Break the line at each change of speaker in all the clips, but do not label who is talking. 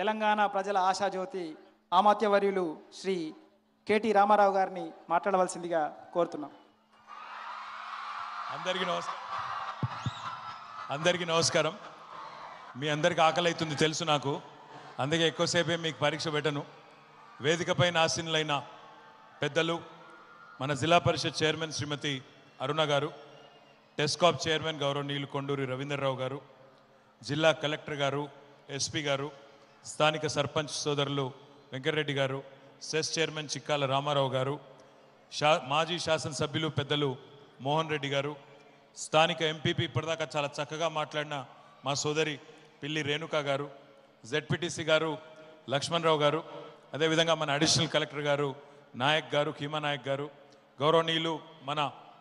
తెలంగాణ ప్రజల ఆశాజ్యోతి ఆమాత్యవర్యులు శ్రీ కేటీ రామారావు గారిని మాట్లాడవలసిందిగా కోరుతున్నాం.
అందరికీ నమస్కారం. మీ అందరికీ ఆకలి అవుతుంది తెలుసు నాకు, అందుకే ఎక్కువసేపే మీకు పరీక్ష పెట్టను. వేదికపై ఆసీనులైన పెద్దలు, మన జిల్లా పరిషత్ చైర్మన్ శ్రీమతి అరుణ గారు, టెస్కాప్ చైర్మన్ గౌరవనీయులు కొండూరి రవీంద్రరావు గారు, జిల్లా కలెక్టర్ గారు, ఎస్పీ గారు, స్థానిక సర్పంచ్ సోదరులు వెంకటరెడ్డి గారు, సెస్ చైర్మన్ చిక్కాల రామారావు గారు, మాజీ శాసనసభ్యులు పెద్దలు మోహన్ రెడ్డి గారు, స్థానిక ఎంపీపీ ఇప్పటిదాకా చాలా చక్కగా మాట్లాడిన మా సోదరి పిల్లి రేణుకా గారు, జెడ్పీటీసీ గారు లక్ష్మణరావు గారు, అదేవిధంగా మన అడిషనల్ కలెక్టర్ గారు నాయక్ గారు, కీమా నాయక్ గారు, గౌరవనీయులు మన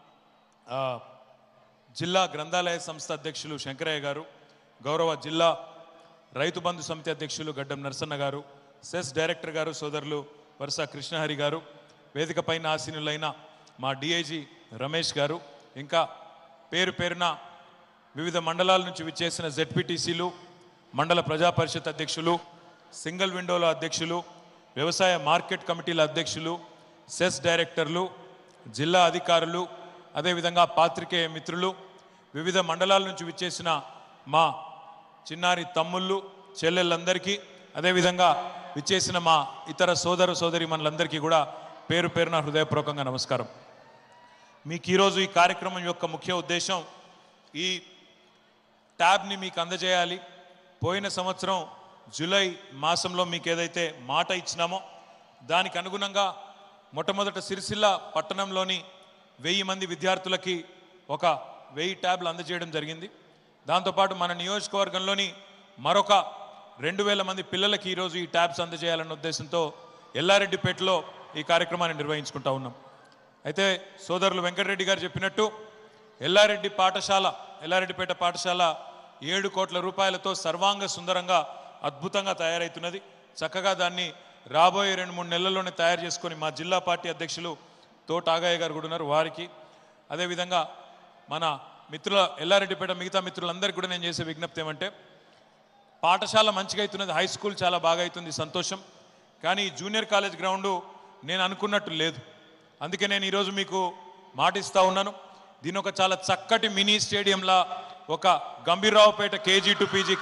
జిల్లా గ్రంథాలయ సంస్థ అధ్యక్షులు శంకరయ్య గారు, గౌరవ జిల్లా రైతు బంధు సమితి అధ్యక్షులు గడ్డం నరసన్న గారు, సెస్ డైరెక్టర్ గారు సోదరులు వరుస కృష్ణహరి గారు, వేదికపైన ఆసీనులైన మా డిఐజీ రమేష్ గారు, ఇంకా పేరు పేరున వివిధ మండలాల నుంచి విచ్చేసిన జెడ్పీటీసీలు, మండల ప్రజా పరిషత్ అధ్యక్షులు, సింగిల్ విండోల అధ్యక్షులు, వ్యవసాయ మార్కెట్ కమిటీల అధ్యక్షులు, సెస్ డైరెక్టర్లు, జిల్లా అధికారులు, అదేవిధంగా పాత్రికేయ మిత్రులు, వివిధ మండలాల నుంచి విచ్చేసిన మా చిన్నారి తమ్ముళ్ళు చెల్లెళ్ళందరికీ, అదేవిధంగా విచ్చేసిన మా ఇతర సోదర సోదరి మనలందరికీ కూడా పేరు పేరున హృదయపూర్వకంగా నమస్కారం. మీకు ఈరోజు ఈ కార్యక్రమం యొక్క ముఖ్య ఉద్దేశం ఈ ట్యాబ్ని మీకు అందజేయాలి. పోయిన సంవత్సరం జూలై మాసంలో మీకు ఏదైతే మాట ఇచ్చినామో దానికి అనుగుణంగా మొట్టమొదట సిరిసిల్ల పట్టణంలోని 1000 మంది విద్యార్థులకి ఒక 1000 ట్యాబ్లు అందజేయడం జరిగింది. దాంతోపాటు మన నియోజకవర్గంలోని మరొక 2000 మంది పిల్లలకి ఈరోజు ఈ ట్యాబ్స్ అందజేయాలన్న ఉద్దేశంతో ఎల్లారెడ్డిపేటలో ఈ కార్యక్రమాన్ని నిర్వహించుకుంటా ఉన్నాం. అయితే సోదరులు వెంకటరెడ్డి గారు చెప్పినట్టు ఎల్లారెడ్డిపేట పాఠశాల 7 కోట్ల రూపాయలతో సర్వాంగ సుందరంగా అద్భుతంగా తయారవుతున్నది. చక్కగా దాన్ని రాబోయే 2-3 నెలల్లోనే తయారు చేసుకొని మా జిల్లా పార్టీ అధ్యక్షులు తోట ఆగయ్య గారు కూడా ఉన్నారు, వారికి, అదేవిధంగా మన మిత్రుల ఎల్లారెడ్డిపేట మిగతా మిత్రులందరికీ కూడా నేను చేసే విజ్ఞప్తి ఏమంటే, పాఠశాల మంచిగా అవుతున్నది, హై స్కూల్ చాలా బాగా అవుతుంది, సంతోషం. కానీ జూనియర్ కాలేజ్ గ్రౌండు నేను అనుకున్నట్టు లేదు. అందుకే నేను ఈరోజు మీకు మాటిస్తూ ఉన్నాను, దీని ఒక చాలా చక్కటి మినీ స్టేడియంలా ఒక Gambhiraopet KG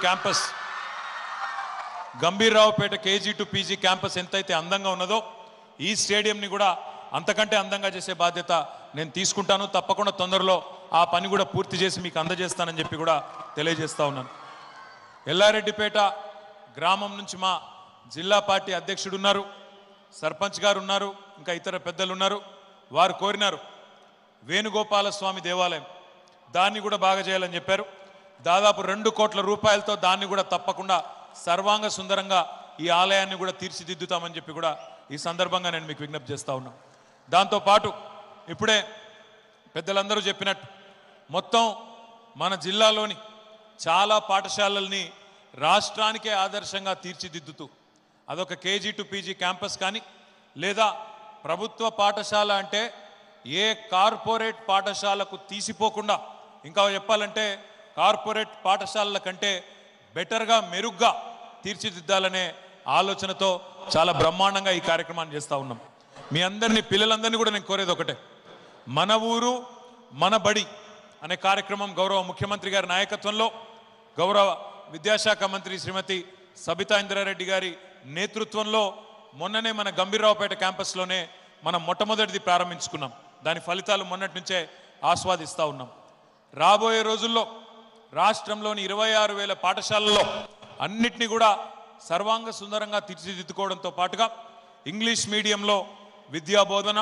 to PG campus ఎంతైతే అందంగా ఉన్నదో ఈ స్టేడియంని కూడా అంతకంటే అందంగా చేసే బాధ్యత నేను తీసుకుంటాను. తప్పకుండా తొందరలో ఆ పని కూడా పూర్తి చేసి మీకు అందజేస్తానని చెప్పి కూడా తెలియజేస్తా ఉన్నాను. ఎల్లారెడ్డిపేట గ్రామం నుంచి మా జిల్లా పార్టీ అధ్యక్షుడు ఉన్నారు, సర్పంచ్ గారు ఉన్నారు, ఇంకా ఇతర పెద్దలు ఉన్నారు. వారు కోరినారు వేణుగోపాల స్వామి దేవాలయం, దాన్ని కూడా బాగా చేయాలని చెప్పారు. దాదాపు 2 కోట్ల రూపాయలతో దాన్ని కూడా తప్పకుండా సర్వాంగ సుందరంగా ఈ ఆలయాన్ని కూడా తీర్చిదిద్దుతామని చెప్పి కూడా ఈ సందర్భంగా నేను మీకు విజ్ఞప్తి చేస్తా ఉన్నాను. దాంతోపాటు ఇప్పుడే పెద్దలందరూ చెప్పినట్టు మొత్తం మన జిల్లాలోని చాలా పాఠశాలల్ని రాష్ట్రానికే ఆదర్శంగా తీర్చిదిద్దుతూ అదొక కేజీ టు పీజీ క్యాంపస్ కానీ, లేదా ప్రభుత్వ పాఠశాల అంటే ఏ కార్పొరేట్ పాఠశాలకు తీసిపోకుండా, ఇంకా చెప్పాలంటే కార్పొరేట్ పాఠశాలల కంటే బెటర్గా మెరుగ్గా తీర్చిదిద్దాలనే ఆలోచనతో చాలా బ్రహ్మాండంగా ఈ కార్యక్రమాన్ని చేస్తూ ఉన్నాం. మీ అందరినీ పిల్లలందరినీ కూడా నేను కోరేది ఒకటే, మన ఊరు మన బడి అనే కార్యక్రమం గౌరవ ముఖ్యమంత్రి గారి నాయకత్వంలో, గౌరవ విద్యాశాఖ మంత్రి శ్రీమతి సబితా ఇంద్రారెడ్డి గారి నేతృత్వంలో మొన్ననే మన గంభీర్రావుపేట క్యాంపస్లోనే మనం మొట్టమొదటిది ప్రారంభించుకున్నాం. దాని ఫలితాలు మొన్నటి నుంచే ఆస్వాదిస్తూ ఉన్నాం. రాబోయే రోజుల్లో రాష్ట్రంలోని 26,000 పాఠశాలల్లో అన్నిటినీ కూడా సర్వాంగ సుందరంగా తీర్చిదిద్దుకోవడంతో పాటుగా ఇంగ్లీష్ మీడియంలో విద్యా బోధన,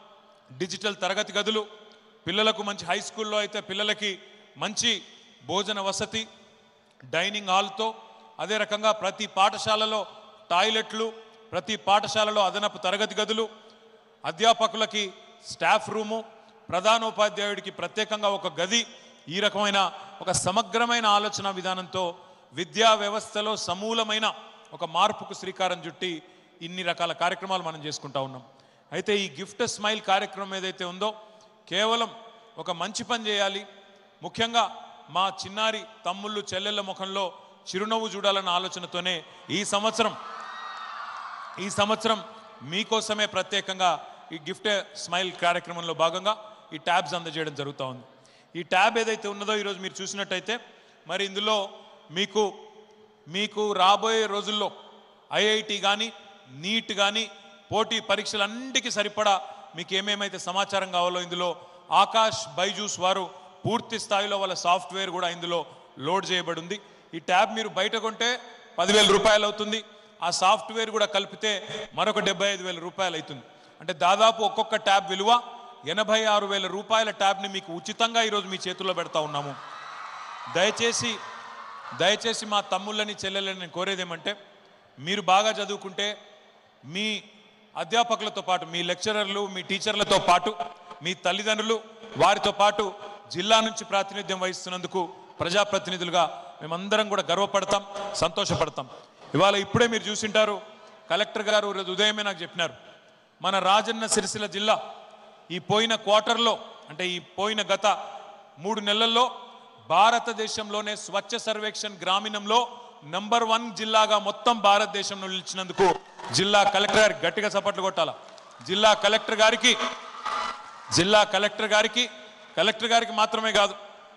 డిజిటల్ తరగతి గదులు, పిల్లలకు మంచి హై స్కూల్లో అయితే పిల్లలకి మంచి భోజన వసతి, డైనింగ్ హాల్తో, అదే రకంగా ప్రతి పాఠశాలలో టాయిలెట్లు, ప్రతి పాఠశాలలో అదనపు తరగతి గదులు, అధ్యాపకులకి స్టాఫ్ రూము, ప్రధానోపాధ్యాయుడికి ప్రత్యేకంగా ఒక గది, ఈ రకమైన ఒక సమగ్రమైన ఆలోచన విధానంతో విద్యా వ్యవస్థలో సమూలమైన ఒక మార్పుకు శ్రీకారం చుట్టి ఇన్ని రకాల కార్యక్రమాలు మనం చేసుకుంటా ఉన్నాం. అయితే ఈ గిఫ్ట్ స్మైల్ కార్యక్రమం ఏదైతే ఉందో కేవలం ఒక మంచి పని చేయాలి, ముఖ్యంగా మా చిన్నారి తమ్ముళ్ళు చెల్లెళ్ళ ముఖంలో చిరునవ్వు చూడాలన్న ఆలోచనతోనే ఈ సంవత్సరం మీకోసమే ప్రత్యేకంగా ఈ గిఫ్ట్ స్మైల్ కార్యక్రమంలో భాగంగా ఈ ట్యాబ్స్ అందజేయడం జరుగుతూ ఉంది. ఈ ట్యాబ్ ఏదైతే ఉన్నదో ఈరోజు మీరు చూసినట్టయితే మరి ఇందులో మీకు రాబోయే రోజుల్లో ఐఐటి కానీ నీట్ కానీ పోటీ పరీక్షలన్నిటికీ సరిపడా మీకు ఏమేమైతే సమాచారం కావాలో ఇందులో ఆకాష్ బైజూస్ వారు పూర్తి స్థాయిలో వాళ్ళ సాఫ్ట్వేర్ కూడా ఇందులో లోడ్ చేయబడి ఉంది. ఈ ట్యాబ్ మీరు బయట కొంటే 10,000 రూపాయలు అవుతుంది. ఆ సాఫ్ట్వేర్ కూడా కలిపితే మరొక 75,000 రూపాయలు అవుతుంది. అంటే దాదాపు ఒక్కొక్క ట్యాబ్ విలువ 86,000 రూపాయల ట్యాబ్ని మీకు ఉచితంగా ఈరోజు మీ చేతుల్లో పెడతా ఉన్నాము. దయచేసి మా తమ్ముళ్ళని చెల్లెళ్ళని నేను కోరేదేమంటే మీరు బాగా చదువుకుంటే మీ అధ్యాపకులతో పాటు మీ లెక్చరర్లు మీ టీచర్లతో పాటు మీ తల్లిదండ్రులు వారితో పాటు జిల్లా నుంచి ప్రాతినిధ్యం వహిస్తున్నందుకు ప్రజాప్రతినిధులుగా మేమందరం కూడా గర్వపడతాం, సంతోషపడతాం. ఇప్పుడే మీరు చూసింటారు, కలెక్టర్ గారు ఈరోజు ఉదయమే నాకు చెప్పినారు, మన రాజన్న సిరిసిల్ల జిల్లా ఈ పోయిన క్వార్టర్లో అంటే ఈ పోయిన గత 3 నెలల్లో భారతదేశంలోనే స్వచ్ఛ సర్వేక్షణ్ గ్రామీణంలో నంబర్ 1 జిల్లాగా మొత్తం భారతదేశంలో నిలిచినందుకు జిల్లా కలెక్టర్ గారికి గట్టిగా చప్పట్లు కొట్టాల. జిల్లా కలెక్టర్ గారికి మాత్రమే కాదు,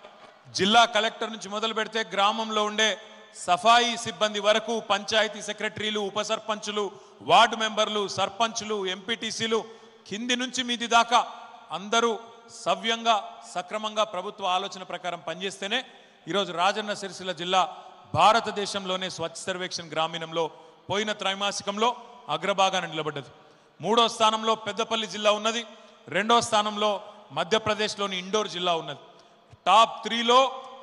జిల్లా కలెక్టర్ నుంచి మొదలు పెడితే గ్రామంలో ఉండే సఫాయి సిబ్బంది వరకు, పంచాయతీ సెక్రటరీలు, ఉప సర్పంచులు, వార్డు మెంబర్లు, సర్పంచులు, ఎంపీటీసీలు, కింది నుంచి మీది దాకా అందరూ సవ్యంగా సక్రమంగా ప్రభుత్వ ఆలోచన ప్రకారం పనిచేస్తేనే ఈరోజు రాజన్న సిరిసిల్ల జిల్లా భారతదేశంలోనే స్వచ్ఛ సర్వేక్షణ్ గ్రామీణంలో పోయిన త్రైమాసికంలో అగ్రభాగాన నిలబడ్డది. 3వ స్థానంలో పెద్దపల్లి జిల్లా ఉన్నది. 2వ స్థానంలో మధ్యప్రదేశ్లోని ఇండోర్ జిల్లా ఉన్నది. టాప్ 3లో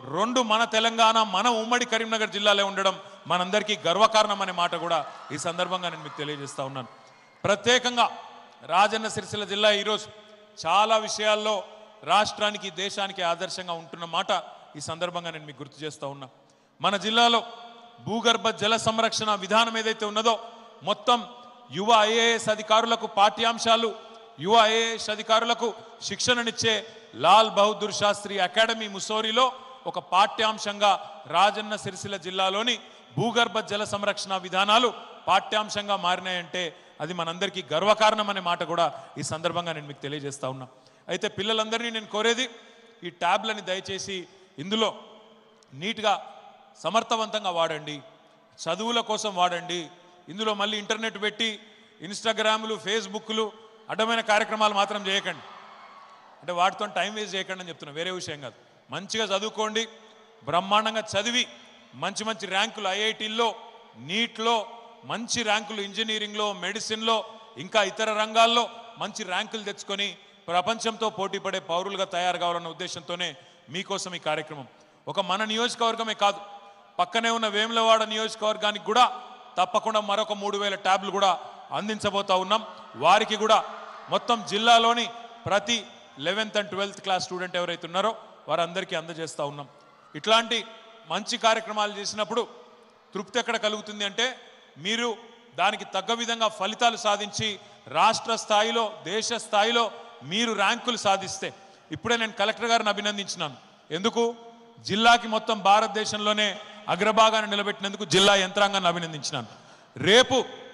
2 మన తెలంగాణ, మన ఉమ్మడి కరీంనగర్ జిల్లాలో ఉండడం మనందరికీ గర్వకారణం అనే మాట కూడా ఈ సందర్భంగా నేను మీకు తెలియజేస్తా ఉన్నాను. ప్రత్యేకంగా రాజన్న సిరిసిల్ల జిల్లా ఈరోజు చాలా విషయాల్లో రాష్ట్రానికి దేశానికి ఆదర్శంగా ఉంటున్న మాట ఈ సందర్భంగా నేను మీకు గుర్తు చేస్తా ఉన్నా. మన జిల్లాలో భూగర్భ జల సంరక్షణ విధానం ఏదైతే ఉన్నదో మొత్తం యువ ఐఏఎస్ అధికారులకు పాఠ్యాంశాలు, యువ ఐఏఎస్ అధికారులకు శిక్షణనిచ్చే లాల్ బహదూర్ శాస్త్రి అకాడమీ ముసోరిలో ఒక పాఠ్యాంశంగా రాజన్న సిరిసిల్ల జిల్లాలోని భూగర్భ జల సంరక్షణ విధానాలు పాఠ్యాంశంగా మారినాయంటే అది మనందరికీ గర్వకారణం అనే మాట కూడా ఈ సందర్భంగా నేను మీకు తెలియజేస్తా ఉన్నా. అయితే పిల్లలందరినీ నేను కోరేది ఈ ట్యాబ్లని దయచేసి ఇందులో నీట్గా సమర్థవంతంగా వాడండి, చదువుల కోసం వాడండి. ఇందులో మళ్ళీ ఇంటర్నెట్ పెట్టి ఇన్స్టాగ్రాములు, ఫేస్బుక్లు అడ్డమైన కార్యక్రమాలు మాత్రం చేయకండి. అంటే వాటితో టైం వేస్ట్ చేయకండి అని చెప్తున్నా, వేరే విషయం కాదు. మంచిగా చదువుకోండి, బ్రహ్మాండంగా చదివి మంచి మంచి ర్యాంకులు ఐఐటీల్లో, నీట్లో మంచి ర్యాంకులు, ఇంజనీరింగ్లో, మెడిసిన్లో, ఇంకా ఇతర రంగాల్లో మంచి ర్యాంకులు తెచ్చుకొని ప్రపంచంతో పోటీపడే పౌరులుగా తయారు కావాలన్న ఉద్దేశంతోనే మీకోసం ఈ కార్యక్రమం. ఒక మన నియోజకవర్గమే కాదు, పక్కనే ఉన్న వేములవాడ నియోజకవర్గానికి కూడా తప్పకుండా మరొక 3,000 ట్యాబ్లు కూడా అందించబోతా ఉన్నాం. వారికి కూడా మొత్తం జిల్లాలోని ప్రతి 11th and 12th class student ఎవరైతే ఉన్నారో వారందరికీ అందజేస్తూ ఉన్నాం. ఇట్లాంటి మంచి కార్యక్రమాలు చేసినప్పుడు తృప్తి ఎక్కడ కలుగుతుంది అంటే మీరు దానికి తగ్గ విధంగా ఫలితాలు సాధించి రాష్ట్ర స్థాయిలో, దేశ స్థాయిలో మీరు ర్యాంకులు సాధిస్తే. ఇప్పుడే నేను కలెక్టర్ గారిని అభినందించినాను. ఎందుకు? జిల్లాకి మొత్తం భారతదేశంలోనే అగ్రభాగాన్ని నిలబెట్టినందుకు జిల్లా యంత్రాంగాన్ని అభినందించినాను. రేపు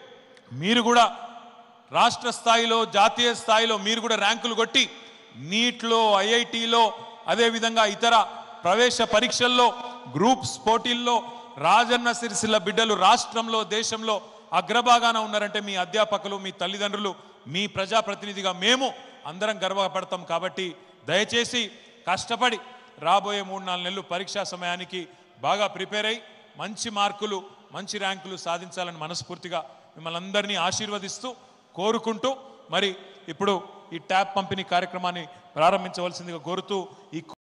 మీరు కూడా రాష్ట్ర స్థాయిలో, జాతీయ స్థాయిలో మీరు కూడా ర్యాంకులు కొట్టి నీట్లో, ఐఐటీలో, అదేవిధంగా ఇతర ప్రవేశ పరీక్షల్లో, గ్రూప్స్ పోటీల్లో రాజన్న సిరిసిల్ల బిడ్డలు రాష్ట్రంలో, దేశంలో అగ్రభాగాన ఉన్నారంటే మీ అధ్యాపకులు, మీ తల్లిదండ్రులు, మీ ప్రజాప్రతినిధిగా మేము అందరం గర్వపడతాం. కాబట్టి దయచేసి కష్టపడి రాబోయే 3-4 నెలలు పరీక్షా సమయానికి బాగా ప్రిపేర్ అయ్యి మంచి మార్కులు, మంచి ర్యాంకులు సాధించాలని మనస్ఫూర్తిగా మిమ్మల్ని అందరినీ ఆశీర్వదిస్తూ కోరుకుంటూ మరి ఇప్పుడు ఈ ట్యాబ్ పంపిణీ కార్యక్రమాన్ని ప్రారంభించవలసిందిగా కోరుతూ ఈ